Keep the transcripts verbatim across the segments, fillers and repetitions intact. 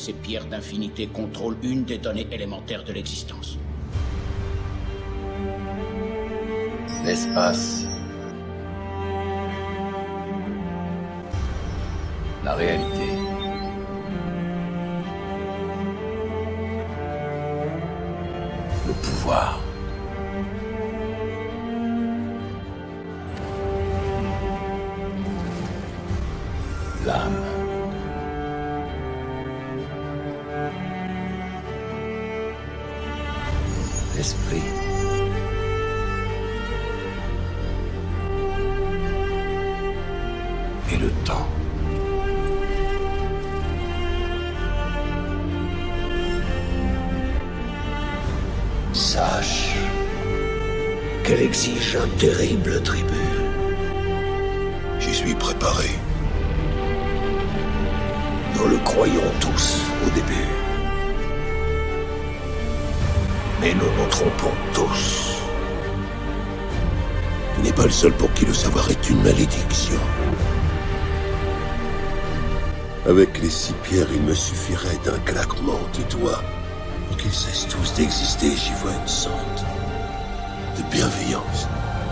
ces pierres d'infinité contrôlent une des données élémentaires de l'existence. L'espace. La réalité. Le pouvoir. L'âme. L'esprit. Et le temps. Sache qu'elle exige un terrible tribut. J'y suis préparé. Nous le croyons tous au début. Mais nous nous trompons tous. Tu n'es pas le seul pour qui le savoir est une malédiction. Avec les six pierres, il me suffirait d'un claquement de doigts pour qu'ils cessent tous d'exister. J'y vois une sorte de bienveillance.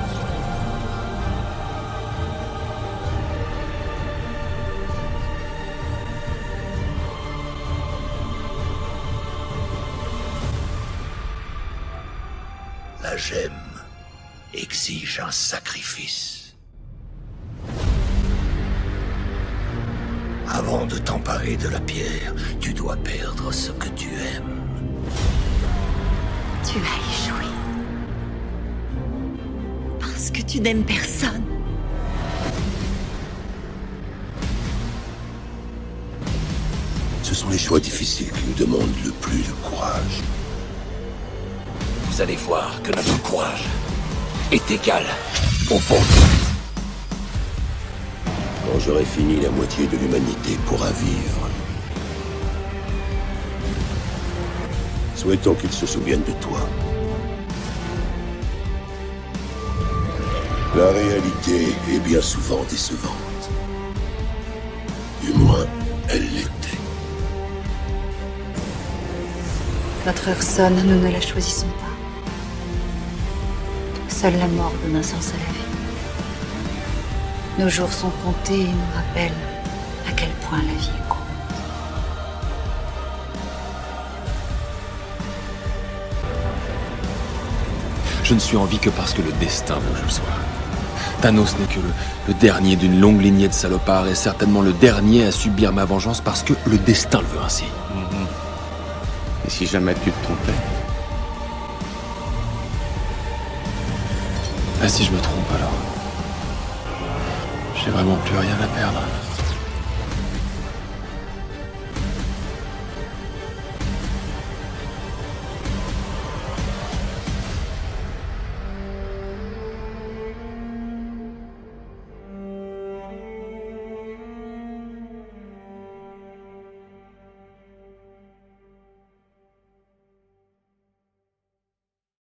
La gemme exige un sacrifice. Avant de t'emparer de la pierre, tu dois perdre ce que tu aimes. Tu as échoué. Parce que tu n'aimes personne. Ce sont les choix difficiles qui nous demandent le plus de courage. Vous allez voir que notre courage est égal au vôtre. Quand j'aurai fini, la moitié de l'humanité pourra vivre. Souhaitons qu'ils se souviennent de toi. La réalité est bien souvent décevante. Du moins, elle l'était. Notre heure sonne, nous ne la choisissons pas. Seule la mort donne un sens à la vie. Nos jours sont comptés et nous rappellent à quel point la vie est courte. Je ne suis en vie que parce que le destin veut que je le sois. Thanos n'est que le, le dernier d'une longue lignée de salopards et certainement le dernier à subir ma vengeance parce que le destin le veut ainsi. Mm-hmm. Et si jamais tu te trompais? Ah, si je me trompe alors, j'ai vraiment plus rien à perdre.